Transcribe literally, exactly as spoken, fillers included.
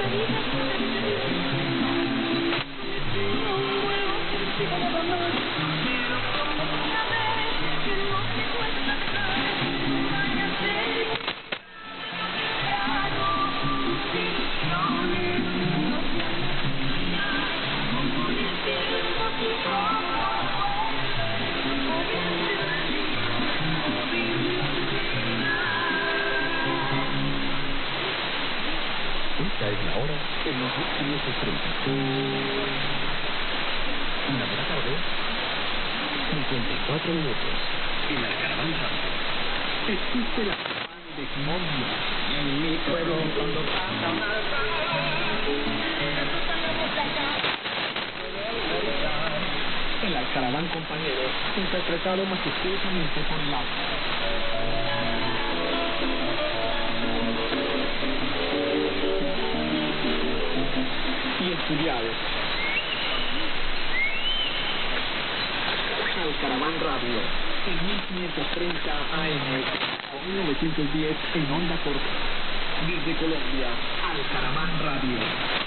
Esta es la hora en los mil quinientos treinta. Una de la tarde, cincuenta y cuatro minutos. En la caravana existe la pandemia. En mi pueblo cuando pasa una el Alcaraván, compañeros, interpretado majestuosamente por la y estudiado. Alcaraván Radio, en mil quinientos treinta A M o mil novecientos diez en onda corta. Desde Colombia, Alcaraván Radio.